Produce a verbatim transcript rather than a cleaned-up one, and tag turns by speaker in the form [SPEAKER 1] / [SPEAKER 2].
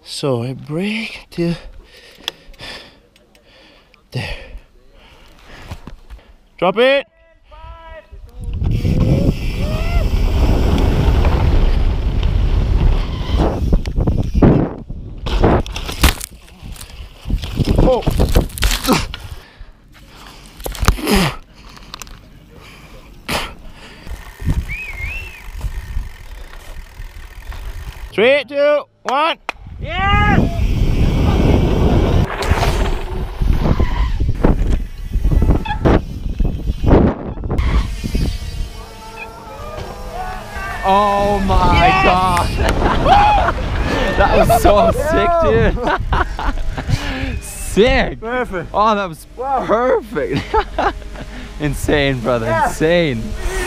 [SPEAKER 1] So I brake to there. Drop it. Oh. Three, two, one. Yeah!
[SPEAKER 2] Oh my yes! God! That was so sick, dude. Sick!
[SPEAKER 1] Perfect.
[SPEAKER 2] Oh, that was wow. Perfect. Insane, brother. Yeah. Insane.